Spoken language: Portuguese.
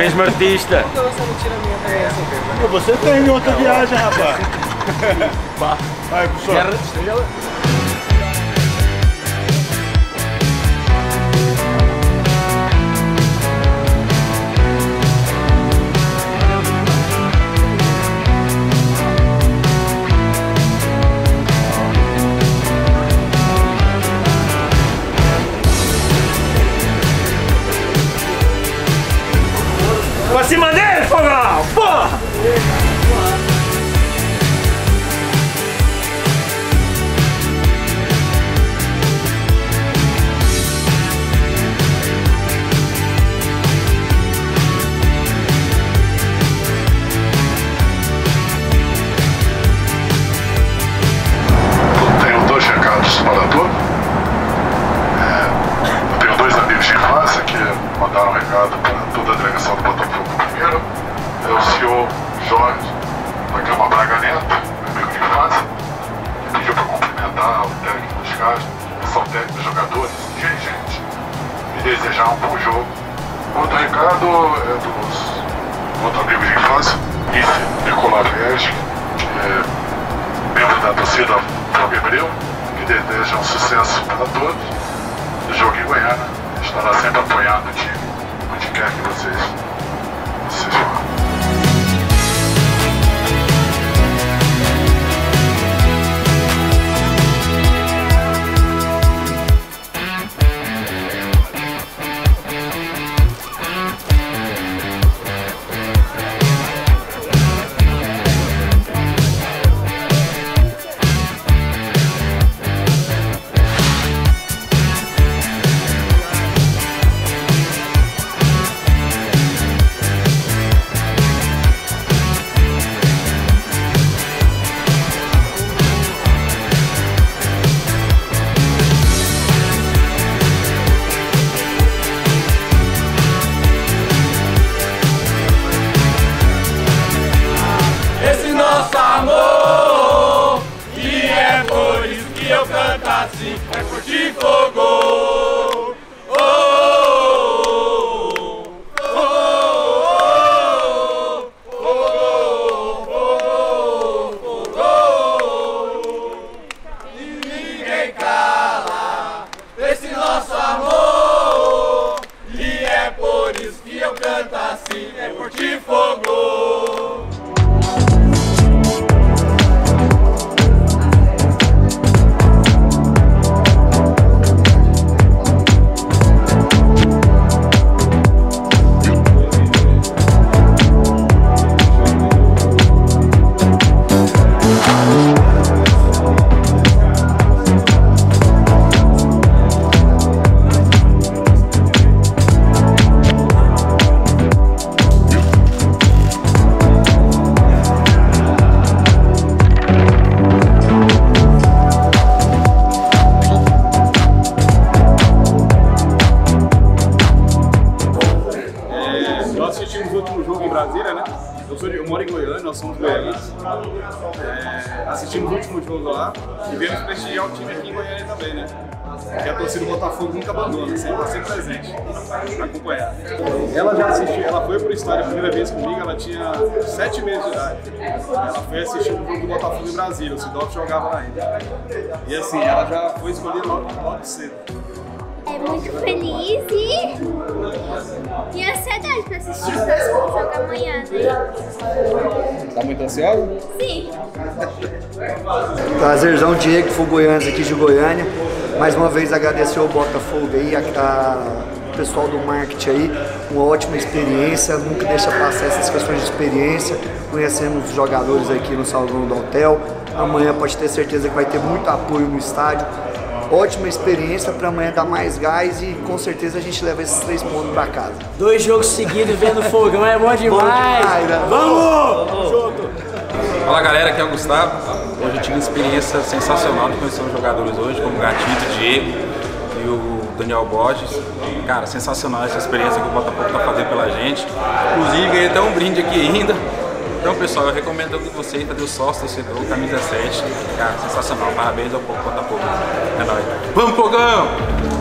mesmo artista. Por que você não tira a minha também assim? Você tem em outra viagem, rapaz. Vai, pessoal. Pra cima dele, fogão! Porra! Tenho dois recados para tu. Eu tenho dois amigos de infância que mandaram um recado para toda a delegação do Botafogo primeiro. É o senhor Jorge da Gama Braga Neto, meu amigo de infância, que pediu para cumprimentar o técnico dos caras, são técnicos, jogadores, dirigentes, e desejar um bom jogo. Outro recado é dos outros amigos de infância, Nicolau Veschi, membro da torcida Flamengo, que deseja um sucesso para todos. O jogo em Goiânia estará sempre apoiando o time, onde quer que vocês vão. É por ti, fogo! E ninguém cala esse nosso amor. E é por isso que eu canto assim. É por ti, fogo! Né? Eu moro em Goiânia, nós somos goianos. Assistimos o último jogo lá e viemos prestigiar o time aqui em Goiânia também, né? Porque a torcida do Botafogo nunca abandona, sempre vai ser presente para acompanhar. Ela já assistiu, ela foi pro estádio a primeira vez comigo, ela tinha 7 meses de idade. Ela foi assistir o jogo do Botafogo em Brasília, o Sidolfo jogava lá ainda. E assim, ela já foi escolhida logo cedo. É muito feliz e ansiedade para assistir o próximo jogo amanhã, né? Tá muito ansiosa? Sim. Prazerzão, Diego, Fogoianos aqui de Goiânia. Mais uma vez agradecer ao Botafogo aí, o pessoal do marketing aí, uma ótima experiência, nunca deixa passar essas questões de experiência. Conhecemos os jogadores aqui no salão do hotel. Amanhã pode ter certeza que vai ter muito apoio no estádio. Ótima experiência para amanhã dar mais gás e com certeza a gente leva esses 3 pontos para casa. 2 jogos seguidos vendo fogão é bom demais! Né? Vamos! Junto! Fala galera, aqui é o Gustavo. Hoje eu tive uma experiência sensacional de conhecer os jogadores hoje, como o Gatito, o Diego e o Daniel Borges. Cara, sensacional essa experiência que o Botafogo tá fazendo pela gente. Inclusive ganhei até um brinde aqui ainda. Então pessoal, eu recomendo a vocês fazer o sócio, torcedor, camisa 7. Cara, sensacional. Parabéns ao Botafogo. É nóis. Vamos, Fogão!